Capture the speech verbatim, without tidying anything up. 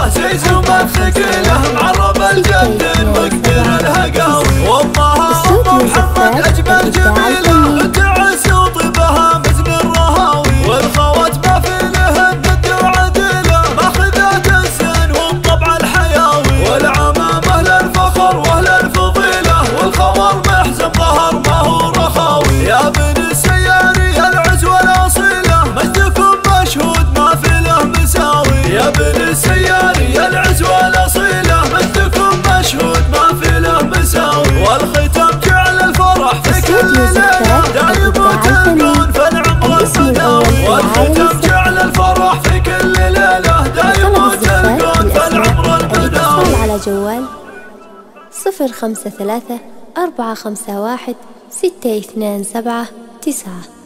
عزيز وما ثقيله معرب الجد مقدر الهقاوي. وامها ام محمد اجمل جميله تعس وطيبها مثل الرهاوي. والخوات ما في لهن ند وعديله ماخذات الزين والطبع الحياوي. والعمامه للفخر واهل الفضيله والخور محزم ظهر ما هو رخاوي. يا بني السياري العز والاصيله مجدكم مشهود ما في له مساوي. يا بني السياري العز والاصيله مجدكم مشهود ما في له مساوي. والختام جعل الفرح في كل ليله دايم وتلقون فالعمر البداوي. والختام جعل الفرح في كل ليله دايم وتلقون فالعمر البداوي. اتصل على جوال صفر خمسة ثلاثة أربعة خمسة واحد ستة اثنان سبعة تسعة.